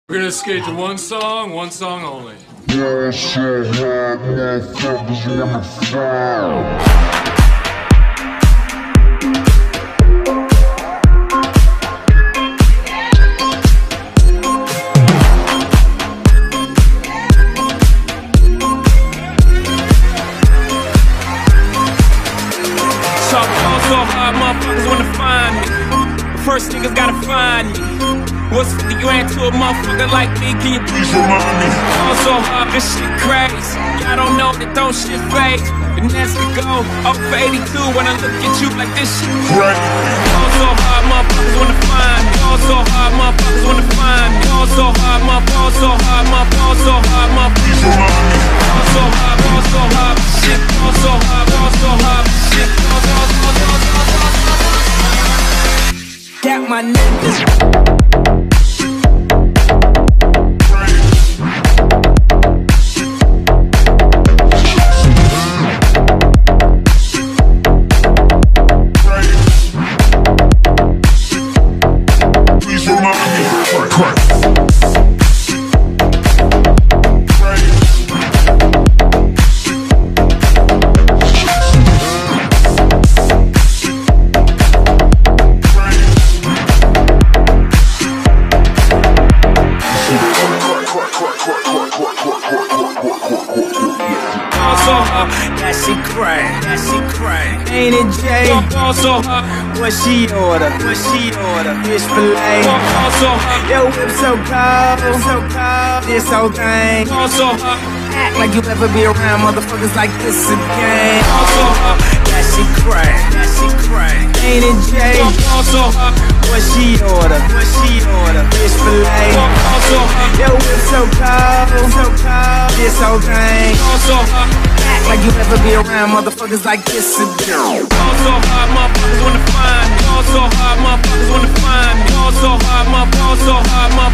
We're gonna skate to one song only. Yeah, so hard, motherfuckers wanna fall. So hard, motherfuckers wanna find me. First niggas gotta find me. What's 50 grand to a motherfucker like me? Can you please remind me? Fall so hard, this shit crazy. Y'all don't know that don't shit phase. And that's to go up for 82 when I look at you like this shit crazy. Fall so hard, motherfuckers wanna find me. Fall so hard, motherfuckers wanna find me. Fall so hard, fall so hard, fall so hard, please remind me. Fall so hard, shit. Fall so hard, shit. Got my niggas. That shit cray, ain't it Jay? What she order? Fish fillet. Yo, whip so cold, this whole thing. Act like you ever be around motherfuckers like this again. That shit cray, ain't it Jay? What she order? Fish fillet. Yo, whip so cold, this whole thing. Act like you ever be around motherfuckers like this again. Fall so hard, motherfuckers wanna find me. Fall so hard, motherfuckers wanna find me. Fall so hard,